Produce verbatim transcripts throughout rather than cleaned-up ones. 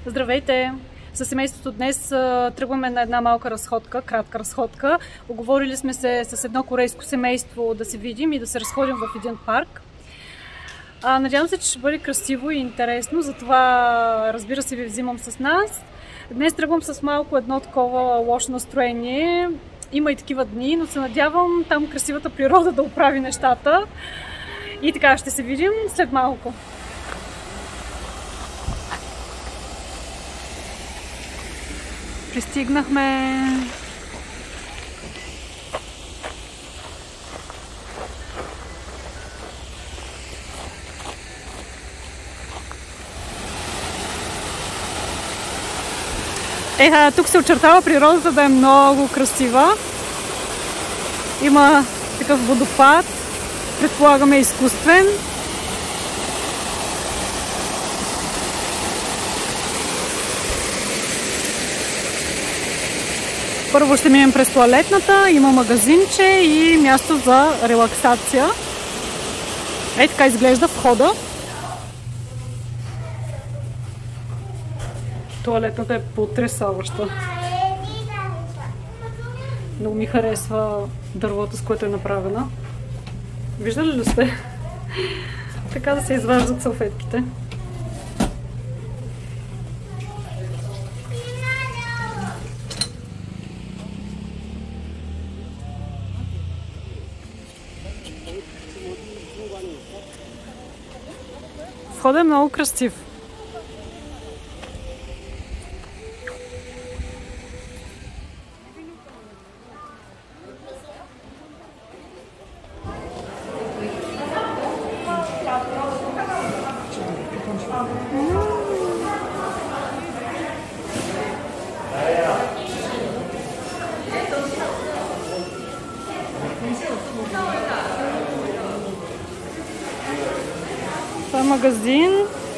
Здравейте! Със семейството днес тръгваме на една малка разходка, кратка разходка. Оговорили сме се с едно корейско семейство да се видим и да се разходим в един парк. А, надявам се, че ще бъде красиво и интересно, затова разбира се ви взимам с нас. Днес тръгвам с малко едно такова лошо настроение. Има и такива дни, но се надявам там красивата природа да оправи нещата. И така, ще се видим след малко. Пристигнахме. Еха, тук се очертава природата да е много красива. Има такъв водопад, предполагаме изкуствен. Първо ще минем през тоалетната, има магазинче и място за релаксация. Ей така изглежда входа. Тоалетната е потресаваща. Много ми харесва дървото, с което е направена. Виждали ли сте? Така да се изваждат салфетките. Входът е много красив. Това е магазин,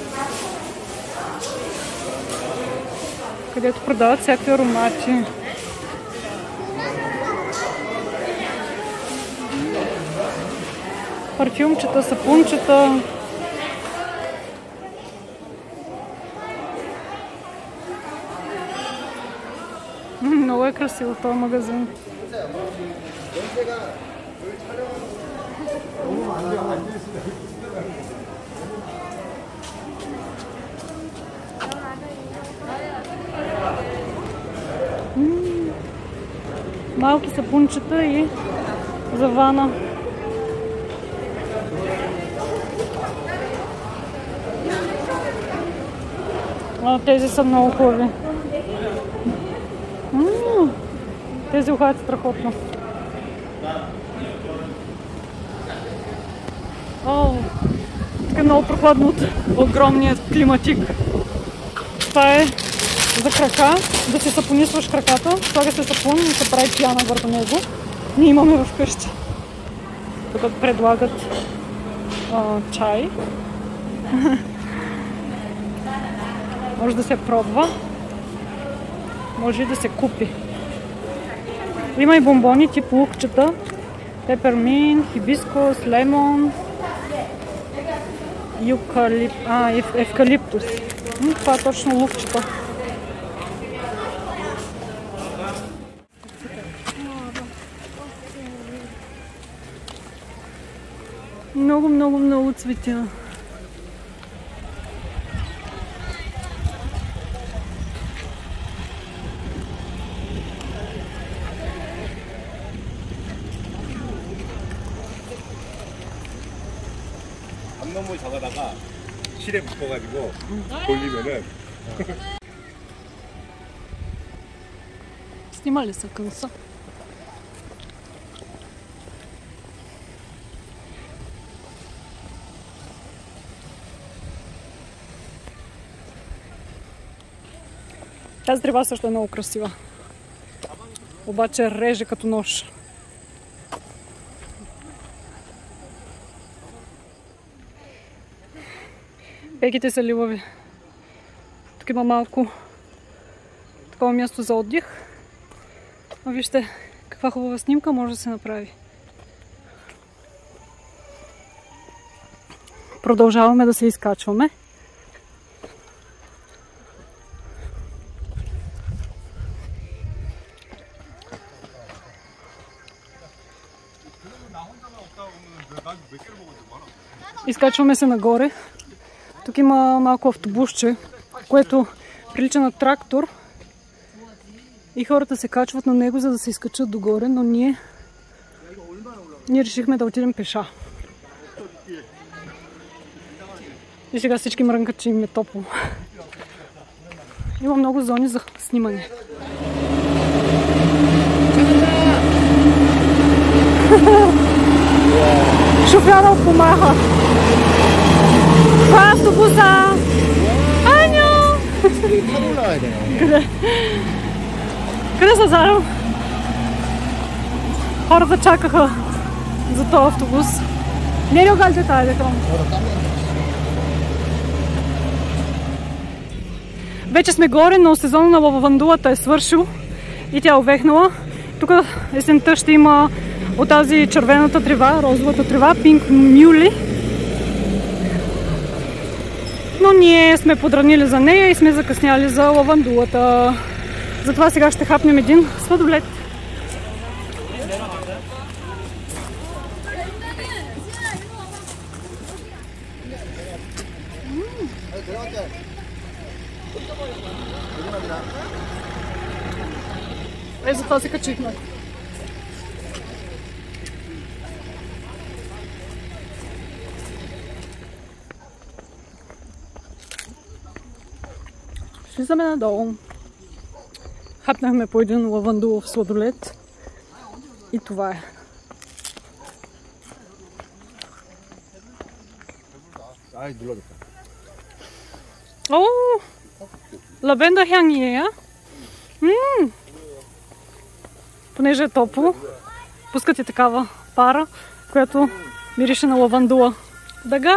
където продават всякакви аромати. Парфюмчета, сапунчета. Много е красиво този магазин. Малки сапунчета и за вана. А, тези са много хубави. М-м, тези ухаят страхотно. О, така много прохладно от огромният климатик. Това е за крака, да си сапонисваш краката, слага се сапун и се прави пяна върху него. Ние имаме вкъщи. Тук предлагат а, чай. Може да се пробва, може и да се купи. Има и бомбони тип лукчета, пепермин, хибискус, лемон, юкалип... а, ев... евкалиптус. Това е точно лукчета. Много, много, много цветя. 암놈을 잡아다가 실에 묶어가지고 돌리면은. Снимали са кънса. Тази трева също е много красива. Обаче реже като нож. Пеките са ливави. Тук има малко такова място за отдих. А вижте каква хубава снимка може да се направи. Продължаваме да се изкачваме. Изкачваме се нагоре. Тук има малко автобусче, което прилича на трактор. И хората се качват на него, за да се изкачат догоре, но ние, ние решихме да отидем пеша. И сега всички мрънкат, че им е топло. Има много зони за снимане. Шофьорът помаха. Това е автобуса! Аньо! Къде? Къде са заедно? Хората чакаха за този автобус. Не ли огалите тази декрам? Вече сме горе, но сезона на лавандулата е свършил и тя е увехнала. Тук есента ще има от тази червената трева, розовата трева, пинк мюли. Но ние сме подранили за нея и сме закъсняли за лавандулата. Затова сега ще хапнем един сладолед. Е, затова се качихме. Слизаме надолу. Хапнахме по един лавандулов сладолед. И това е. О! Лавенда 향이에요? Ммм! Понеже е топло, пускат и такава пара, която мирише на лавандула. Дага!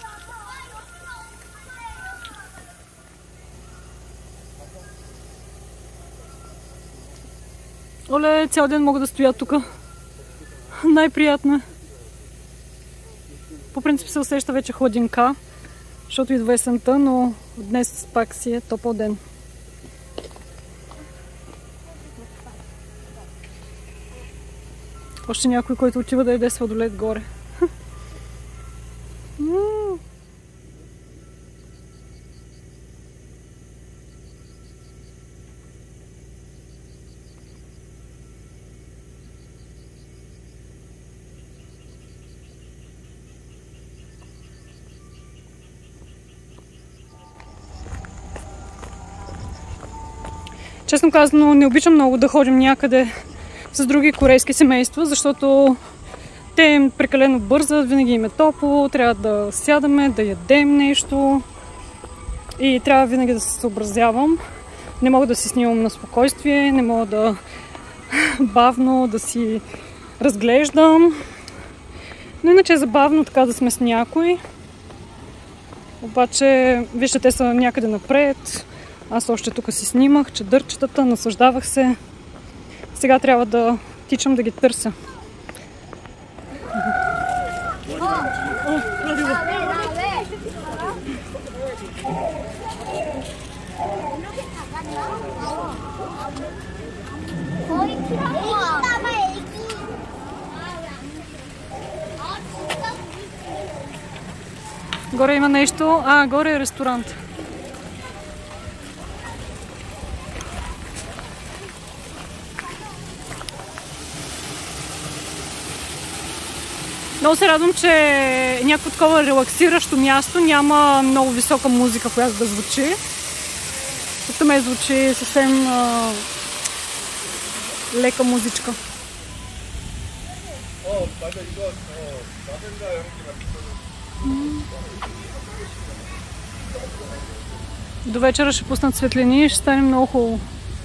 Оле, цял ден мога да стоя тук. Най-приятно е. По принцип се усеща вече хладинка, защото идва есента, но днес пак си е топъл ден. Още някой, който отива да яде сладолед горе. Честно казано, не обичам много да ходим някъде с други корейски семейства, защото те прекалено бързат, винаги им е топло, трябва да сядаме, да ядем нещо и трябва винаги да се съобразявам. Не мога да си снимам на спокойствие, не мога да бавно да си разглеждам. Но иначе е забавно така да сме с някой. Обаче, вижте, те са някъде напред. Аз още тук си снимах чадърчетата, наслаждавах се. Сега трябва да тичам да ги търся. Горе има нещо. А, горе е ресторант. Много се радвам, че е някакво такова релаксиращо място. Няма много висока музика, която да звучи. Тук ме звучи съвсем а, лека музичка. До вечера ще пуснат светлини и ще стане много хубаво.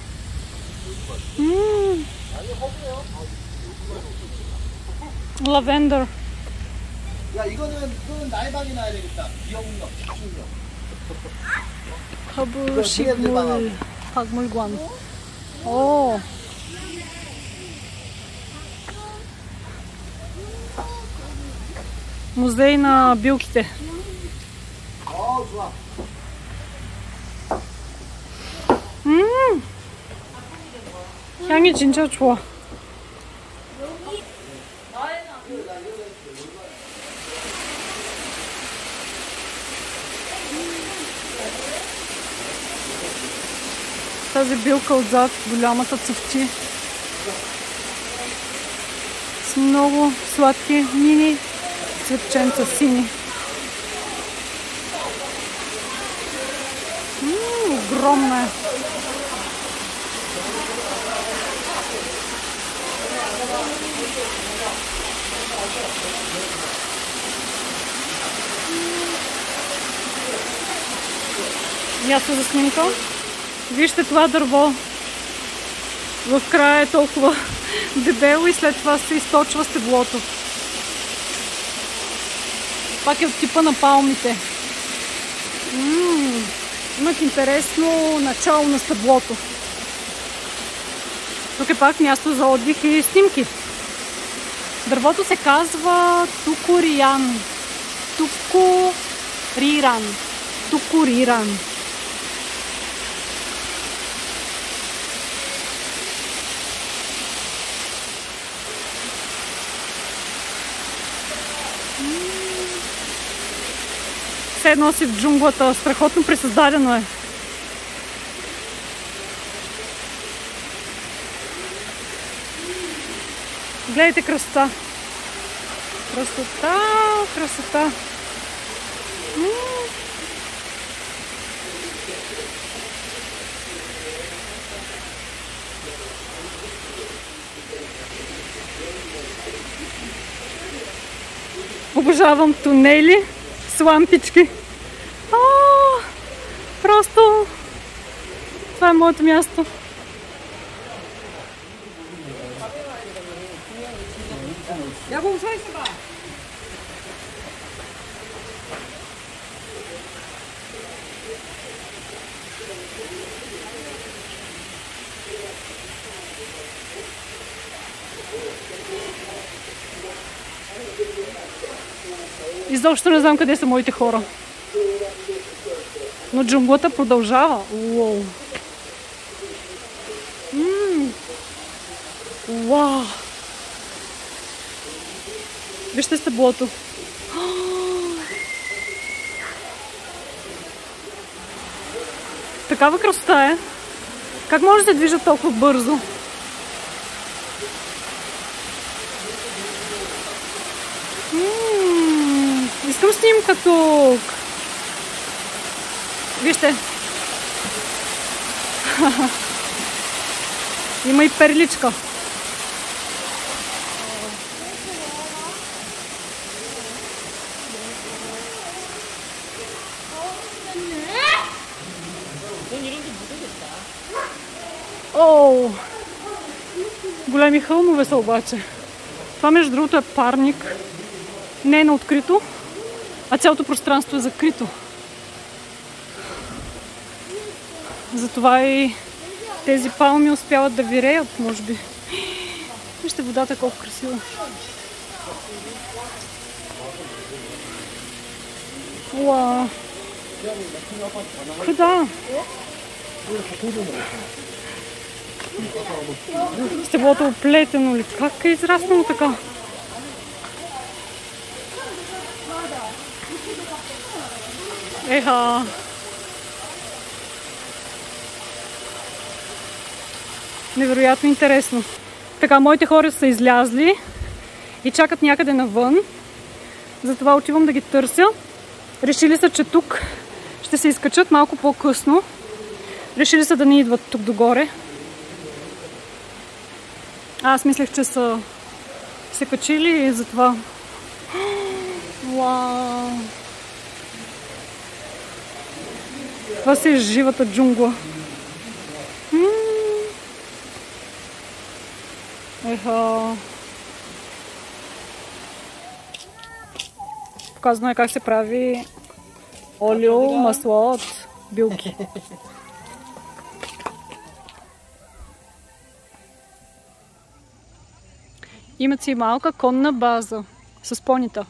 Лавендър. 야 이거는 이거는 나의 방에 놔야 되겠다. 비영웅 비영웅. 하부 식물 박물관. 오. Музей на билките. 어 좋아. 음. 향이 진짜 좋아. Тази билка отзад, голямата цъфти. С много сладки мини цветченца сини. Ммм, огромна е. Място за снимка. Вижте това дърво. В края е толкова дебело и след това се източва стеблото. Пак е от типа на палмите. М-м, имат интересно начало на стеблото. Тук е пак място за отдих и снимки. Дървото се казва Тукуриян. Тукуриран. Тукуриран. Все едно си в джунглата. Страхотно пресъздадено е. Гледайте красота. Красота, красота. М-м. Обожавам тунели с лампички. О, просто това е моето място. Я го ушай сега. Изобщо не знам къде са моите хора. Но джунглата продължава. Уоу. Ммм. Уау. Вижте стеблото. Такава красота е. Как може да се движат толкова бързо? Ммм. Искам снимка тук. Вижте. Има и перличка. Оу! Големи хълмове са обаче. Това между другото е парник. Не е на открито, а цялото пространство е закрито. Затова и тези палми успяват да виреят, може би. Вижте водата колко красива. Уау! Куда? Стеблото оплетено ли? Как е израснало така? Еха! Невероятно интересно. Така, моите хора са излязли и чакат някъде навън. Затова отивам да ги търся. Решили са, че тук ще се изкачат малко по-късно. Решили са да не идват тук догоре. Аз мислех, че са се качили и затова. Вау! Това си е живата джунгла. Еха. Показано е как се прави олио, масло от билки. Имат си малка конна база с понита.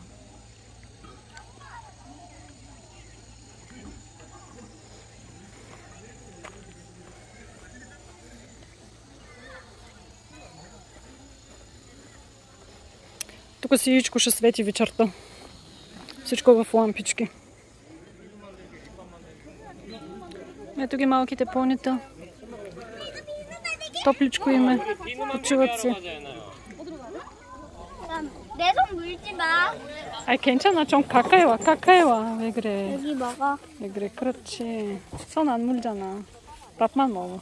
Тук всичко ще свети вечерта. Всичко в лампички. Ето ги малките понита. топличко им е. Почиват си. 내 손 물지 마. 아이 괜찮아. 좀 가까이 와. 가까이 와. 왜 그래? 여기 먹어. 왜 그래? 그렇지. 손 안 물잖아. 밥만 먹어.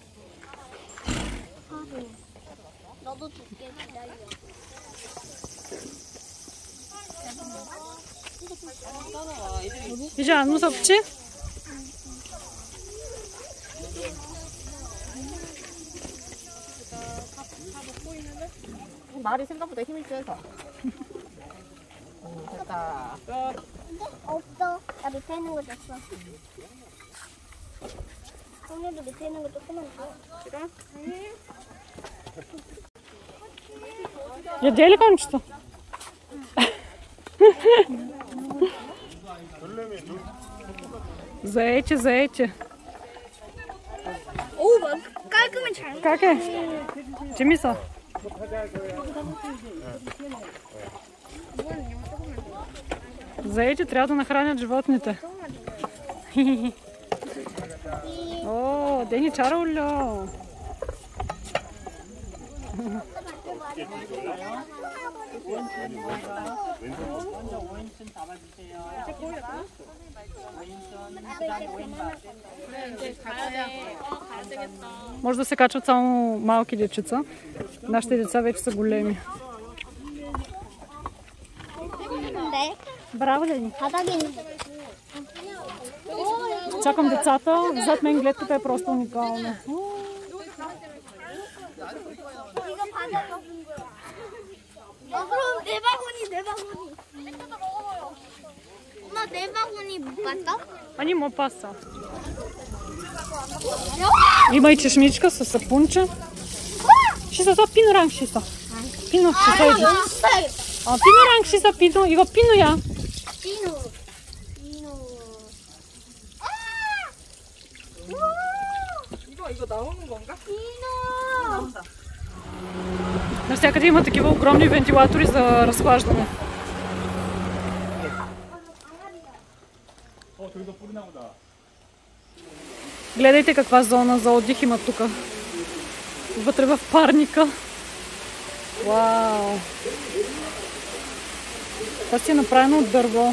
너도 줄게 기다려. 이제 안 무섭지? 말이 생각보다 힘이 세서. 응, 됐다. 끝. 없어. 나 밑에 있는 거 줬어. 오늘도 밑에 있는 거 조금만 줘. 싫어? 야 내일 건지도. Заячи, заячи. 오, 막 깔끔히 잘. Как е? 재밌어. Заячи трябва да нахранят животните. О, Дени чара 올려. Може да се качват само малки дечица. Нашите деца вече са големи. 네. Браво, Дени. 바닥에 있는 거. Чакам децата. Зад мен гледката е просто уникална. 이거 바닥에 없는 거야. 어, 그럼 내 바구니, 내 바구니. 엄마, 내 바구니 못 봤어? Ани мо паса. Има и чешмичка с сапунче. Ще са пино ранг, ще са. Пино, ще са иди. А, пино ранг, ще са пино. Иго пино я. 비누. 비누. 이거 이거 나오는 건가? 비누. Навсякъде има такива огромни вентилатори за разхлаждане. Гледайте каква зона за отдих има тук. Вътре в парника. Вау! Това си е направено от дърво.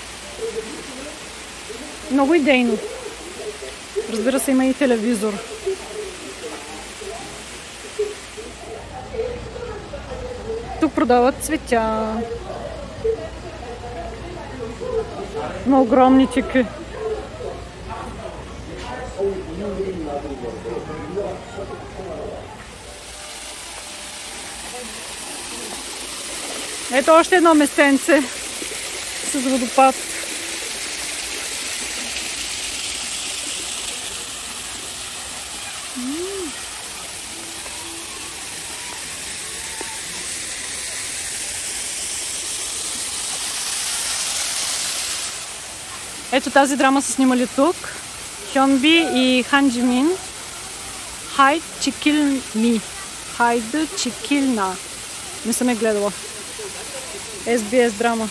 Много идейно. Разбира се, има и телевизор. Тук продават цветя. На огромни чеки. Ето още едно местенце с водопад. Ето тази драма са снимали тук. Хьонби и Хан Джимин. Хайд Чикил Ми. Хайд Чикилна. Не съм я гледала. Ес Би Ес драма.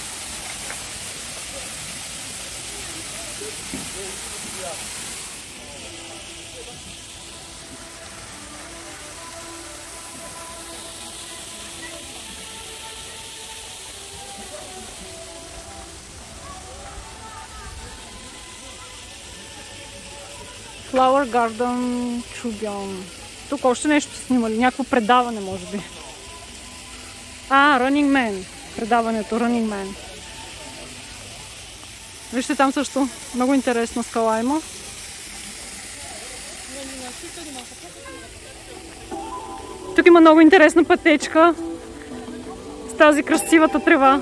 Flower Garden Чугьон. Тук още нещо са снимали. Някакво предаване, може би. А, Running Man. Предаването Running Man. Вижте там също. Много интересна скала има. Тук има много интересна пътечка. С тази красивата трева.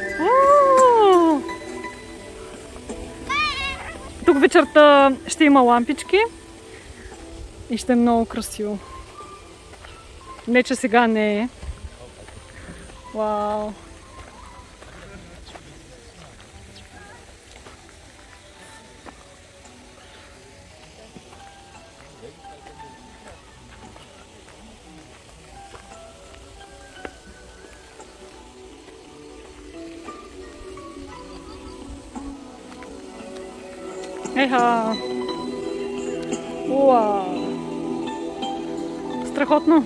Тук вечерта ще има лампички и ще е много красиво. Не, че сега не е. Вау! Еха! Уау! Страхотно.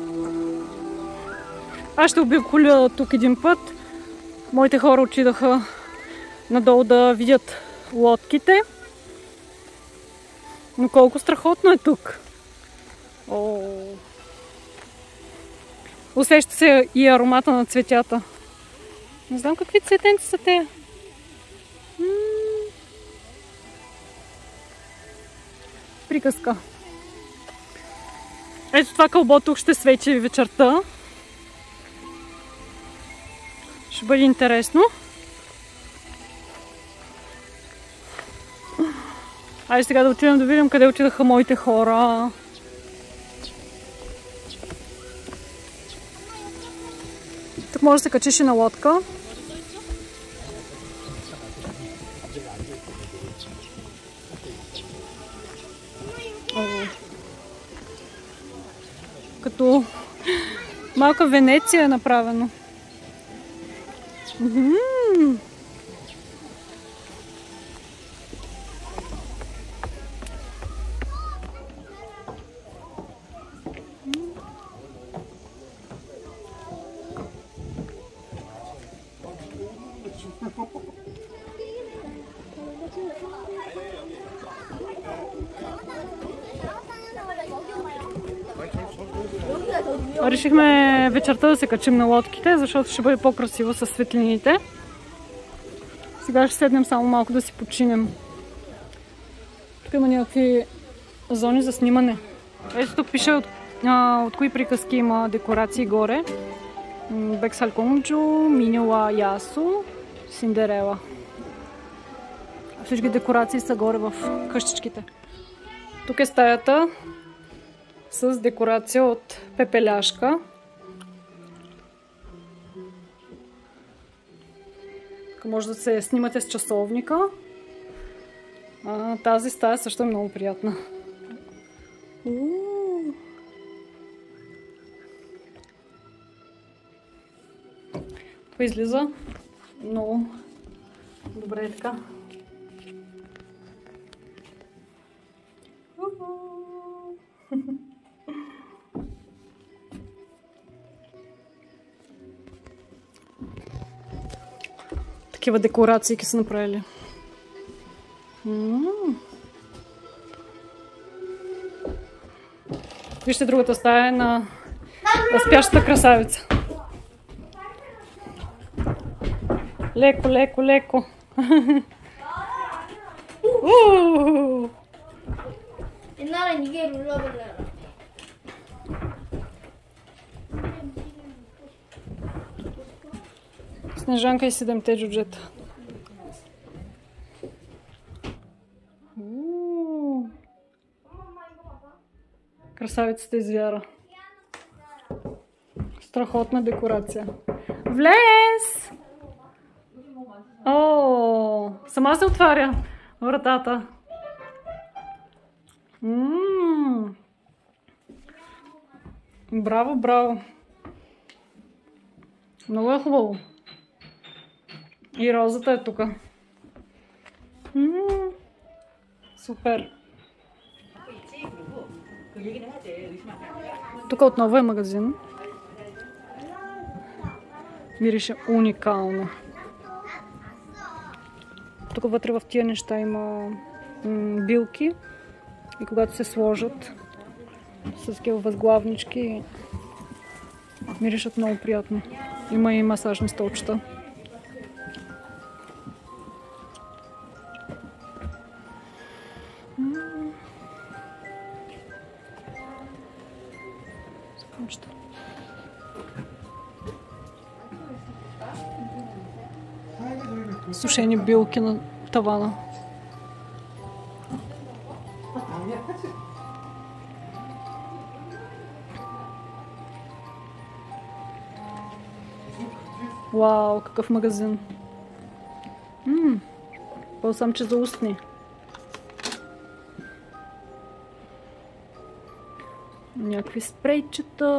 Аз ще обиколя тук един път. Моите хора отидаха надолу да видят лодките. Но колко страхотно е тук. О. Усеща се и аромата на цветята. Не знам какви цветенци са те. М-м. Приказка. Ето това кълбо тук ще свети вечерта. Ще бъде интересно. Айде сега да отидем да видим къде отидаха моите хора. Тук може да се качиш и на лодка. Като малка Венеция е направено. М-м-м. Решихме вечерта да се качим на лодките, защото ще бъде по-красиво с светлините. Сега ще седнем само малко да си починем. Тук има някакви зони за снимане. Ето тук пише от, а, от кои приказки има декорации горе. Бексалконджо, Минила Ясо, Синдерела. Всички декорации са горе в къщичките. Тук е стаята с декорация от пепеляшка. Тук може да се снимате с часовника. А, тази стая също е много приятна. Това излиза много добре така. Такива декорации са направили. М-м-м. Вижте другата стая на спящата красавица. Леко, леко, леко. 옛날엔 이게 룰러블레라. Снежанка и седемте джуджета. Красавицата извяра. Страхотна декорация. Влез! О, сама се отваря вратата. М-м-м. Браво, браво. Много е хубаво. И розата е тук. М-м-м. Супер. Тук отново е магазин. Мирише уникално. Тук вътре в тия неща има билки и когато се сложат с такива възглавнички миришат много приятно. Има и масажни столчета. Сушени билки на тавана. Вау, какъв магазин. Ммм, балсамче за устни. Някакви спрейчета.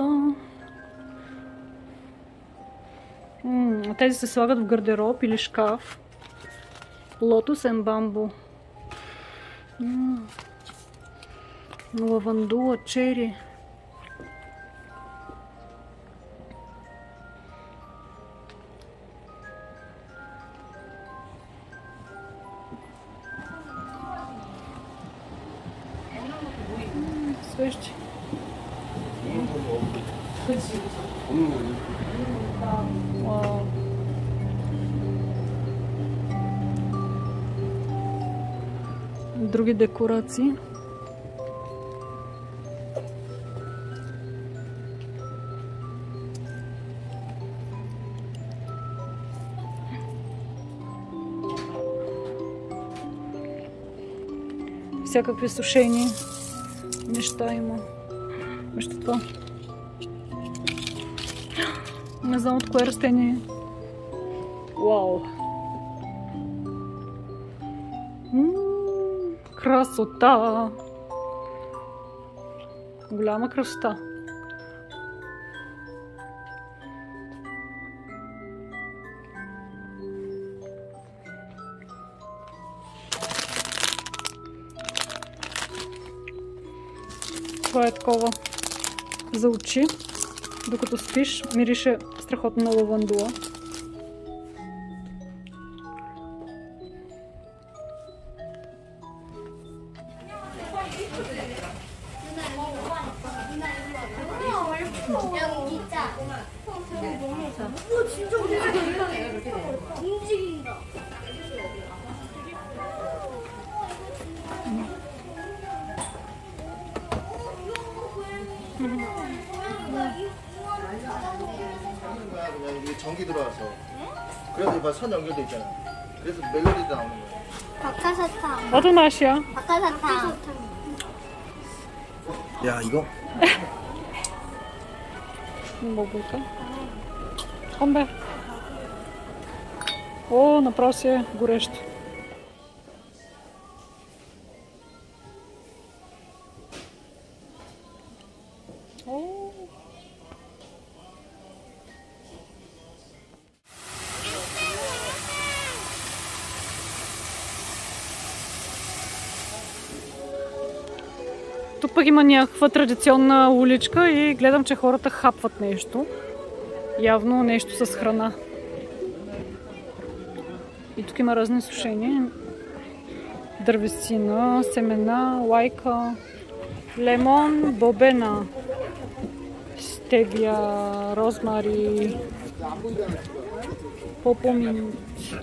Ммм, тези се слагат в гардероб или шкаф. Лотос and бамбу. Ммм. Лавандула, чери. свещи. Вау. Други декорации. Всякакви сушени неща има. Вижте това. Не знам от кое растение. Вау! М-м, красота! Голяма красота. Това е такова за очи, докато спиш. Мирише страхотно на лавандула. 여기 진짜. 오 진짜 움직인다. 그냥 이게 전기 들어와서. 그래서 이봐 선 연결돼 있잖아. 그래서 멜로디도 나오는 거야. 박하사탕. 어떤 맛이야? 박하사탕. 야 이거? 먹어볼까? 건배. О, направо си е горещо. О. Тук пък има някаква традиционна уличка и гледам, че хората хапват нещо. Явно нещо с храна. И тук има разни сушения. Дървесина, семена, лайка, лемон, бобена, стевия, розмари, попомин.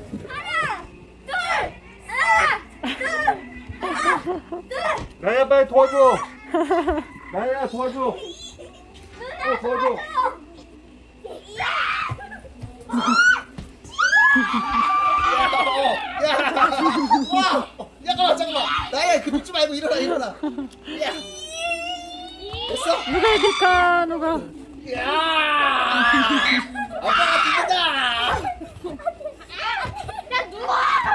나야 빨리 도와줘. 나야 도와줘. 어 도와줘. 야! 와! 잠깐만 잠깐만. 나야 그 눕지 말고 일어나 일어나. 야! 됐어? 누가 이길까? 누가? 야! 아빠가 죽는다. 나 누워.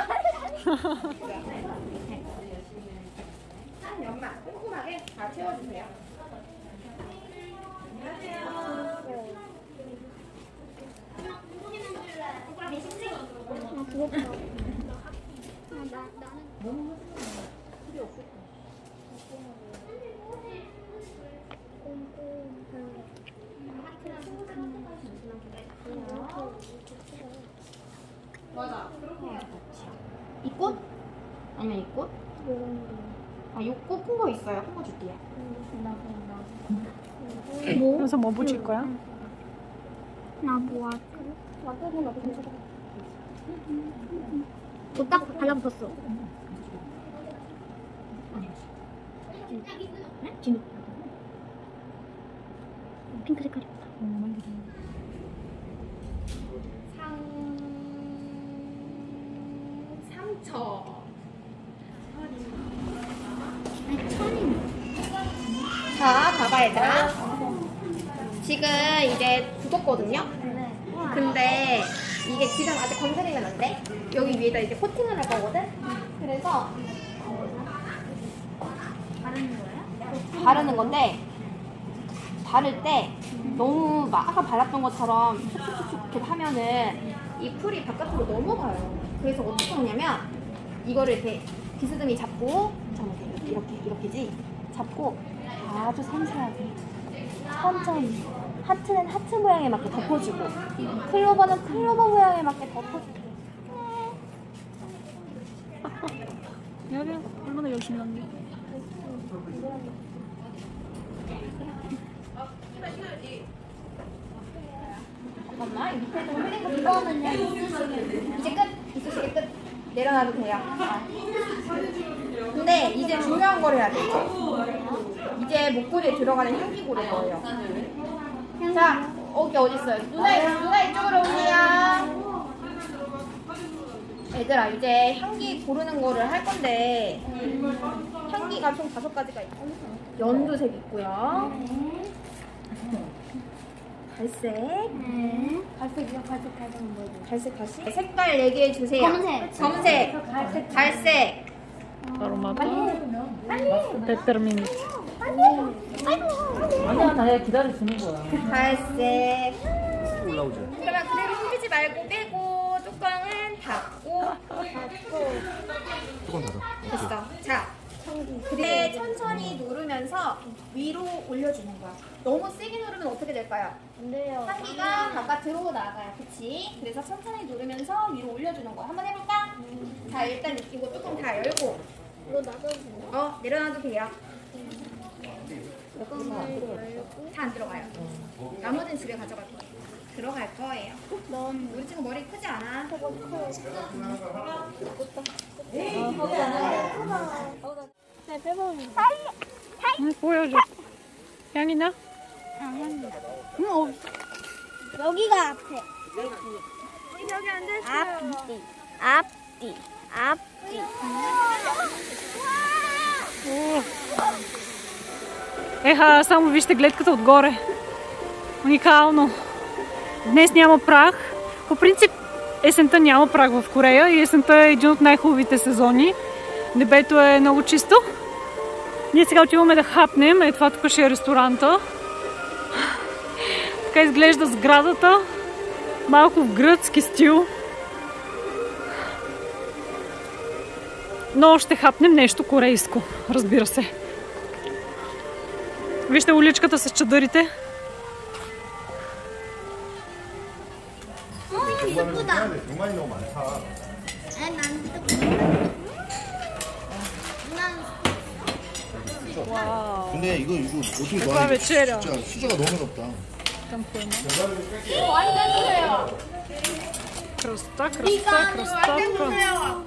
연마 꼼꼼하게 다 채워주세요. 맞아. 이 꽃? 아니면 이 꽃? 아, 요 꽃 큰 거 있어요. 큰 거 줄게요. 그래서 뭐 붙일 거야? 나 뭐 할까? 딱 달라붙었어. 진우. 핑크 색깔 예쁘다. 상처. 자, 봐봐 얘들아. 지금 이제 굳었거든요? 근데 이게 지금 아직 건드리면 안 돼. 여기 위에다 이제 코팅을 할 거거든? 그래서 바르는 거야? 바르는 건데 바를 때 너무 막 아까 발랐던 것처럼 촉촉촉촉 이렇게 하면은 이 풀이 바깥으로 넘어가요. 그래서 어떻게 하냐면 이거를 이렇게 비스듬히 잡고 잠깐만 이렇게 이렇게지 잡고 아주 섬세하게 천천히 하트는 하트 모양에 맞게 덮어주고 클로버는 클로버 모양에 맞게 덮어주고. 여기 얼마나 열심히 하는데? 이제 끝. 이쑤시개 끝. 내려놔도 돼요. 근데 이제 중요한 걸 해야 돼. 이제 목걸이에 들어가는 향기 고를 거예요. 자, 여기 어디 있어요? 누나, 누나 이쪽으로 오세요. 얘들아, 이제 향기 고르는 거를 할 건데 향기가 총 다섯 가지가 있고 연두색 있고요. 갈색. 네. 갈색이요, 갈색, 갈색은 뭐예요? 갈색 다시. 색깔 얘기해 주세요. 검은색. 검은색. 갈색. 갈색. 아로마토. 페퍼민트. 아니야, 나야 기다려주는 거야. 갈색. 올라오죠. 그러면 그대로 흔들지 말고 빼고 뚜껑은 닫고 조금 닫아. 됐어. 자, 그래 천천히 누르면서 위로 올려주는 거야. 너무 세게 누르면 어떻게 될까요? 안 돼요. 향기가 바깥으로 나가요. 그치? 그래서 천천히 누르면서 위로 올려주는 거야. 한번 해볼까? 음. 자, 일단 이거 뚜껑 다 열고 이거 놔둬도 돼요? 어, 내려놔도 돼요. 다 안 들어가요. 나머지는 집에 가져갈 거예요. 들어갈 거예요. 넌 우리 친구 머리 크지 않아? 저거 커요. 네, 빼먹으면 응, 보여줘. 향이 나? 아, 향기. 응, 없어. 여기가 앞에. 여기 앉아있어요. 앞뒤. 앞뒤. 앞뒤. Еха, само вижте гледката отгоре. Уникално. Днес няма прах. По принцип есента няма прах в Корея и есента е един от най-хубавите сезони. Небето е много чисто. Ние сега отиваме да хапнем. Е, това тук ще е ресторанта. Така изглежда сградата. Малко в гръцки стил. Но ще хапнем нещо корейско, разбира се. Вижте уличката с чадърите. 예쁘다. 정말 너무 많다. 아, 난 또. 근데 이거 이거 어떻게 Каква 놔? вечеря? 진짜 수저가 너무 높다. Красота, красота, красота.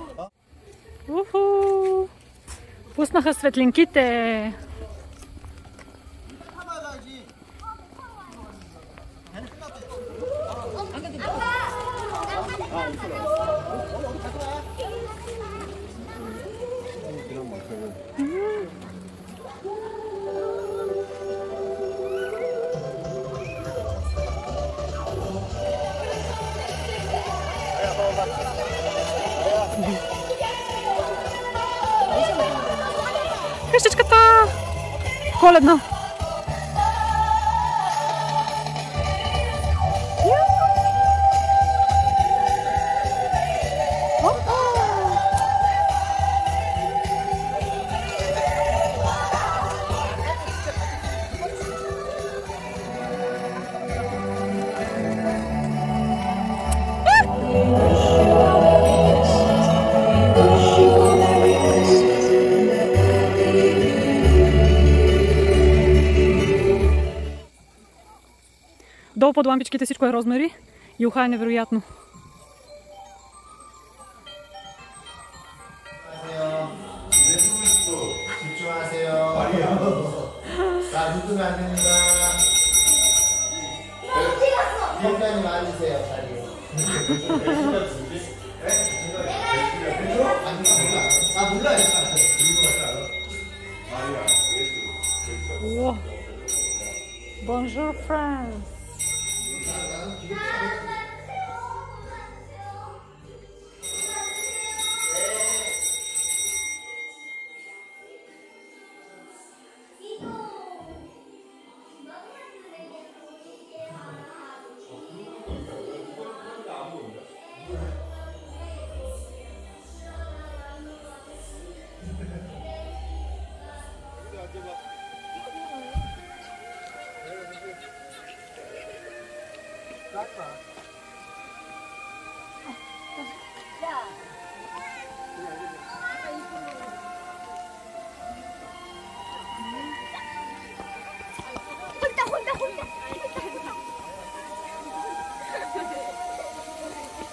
Уху! Пуснаха светлинките. Къщичката! Коледна! Долу под лампичките всичко е розмари и уха е невероятно. 집중하세요. 자, 눈 뜨면 안 됩니다. 위원장님 앉으세요, 자리에. 아, 몰라요. О! Bonjour, France! 홀딱 홀딱 홀딱.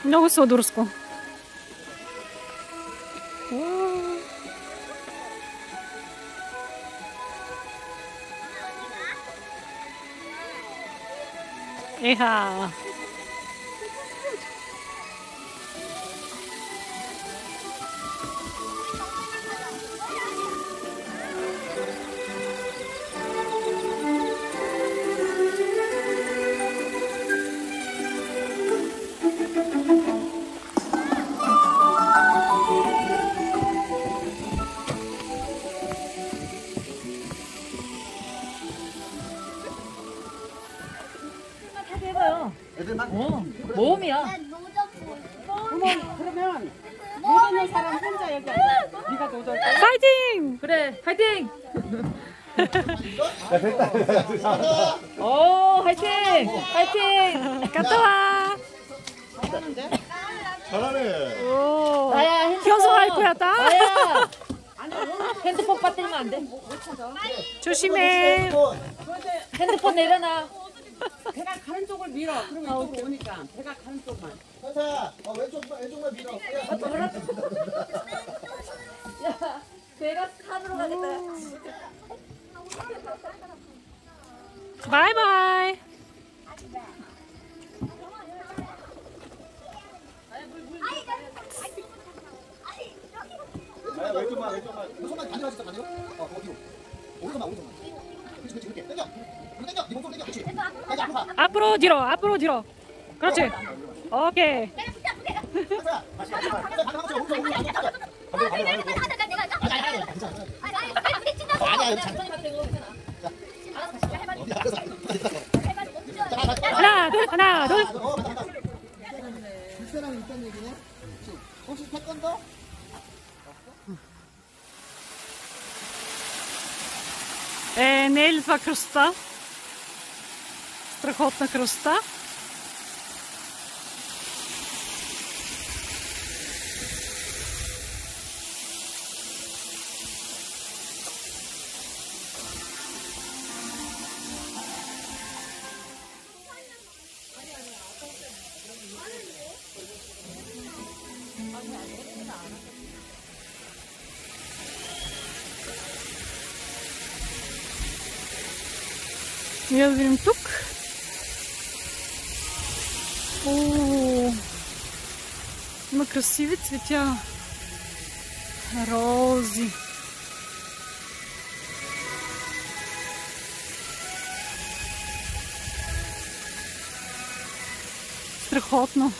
Много сладурско. Еха! 해봐요. 애들만? 어, 모험이야. 그러면 노젓는 사람 혼자 여기 앉아. 네가 노젓. 파이팅! 그래, 파이팅! 오, 파이팅! 파이팅! 갔다 와! 잘하네. 오. 나야, 핸드폰. 현수할 거야, 다? 나야! 핸드폰 빠뜨리면 안 돼. 조심해. 핸드폰 내려놔. 배가 가는 쪽을 밀어. 그러면 이쪽으로 오니까 배가 가는 쪽만. 현서야, 어, 왼쪽, 왼쪽만 밀어. 야, 배가 산으로 가겠다. 바이바이. 아, 왼쪽만, 왼쪽만. 손만 가져가 진짜 가져가. 어, 어디로? 오른손만, 오른손만. 그렇지, 그렇지, 그렇게. 당겨. 당겨. 네 몸통 당겨. 그렇지. 당겨, 앞으로 가. 앞으로 뒤로, 앞으로 뒤로. 그렇지. 오케이. 현서야, 다시, 다시. 현서 가는 방법처럼 오른손, 오른손, 오른손. 반대로, 반대로, 반대로. 아니야, 여기 잘. 어디 알아서 가. 하나, 둘, 하나, 둘. 어, 맞다, 맞다. 불편함이 있다는 얘기네. 혹시 태권도? Е, не е ли това красота? Страхотна красота. Ние да видим тук. О, има красиви цветя. Рози. Страхотно.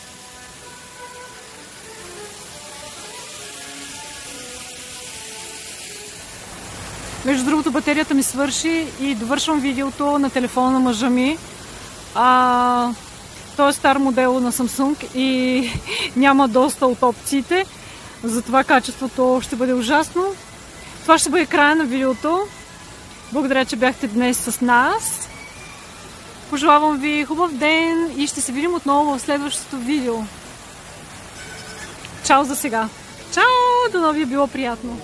Между другото, батерията ми свърши и довършвам видеото на телефона на мъжа ми. А, той е стар модел на Samsung и няма доста от опциите. Затова качеството ще бъде ужасно. Това ще бъде края на видеото. Благодаря, че бяхте днес с нас. Пожелавам ви хубав ден и ще се видим отново в следващото видео. Чао за сега! Чао! Дано ви е било приятно!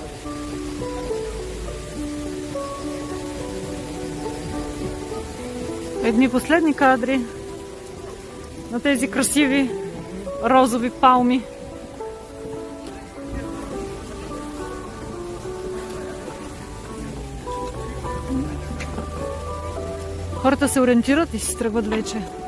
Едни последни кадри на тези красиви розови палми. Хората се ориентират и се тръгват вече.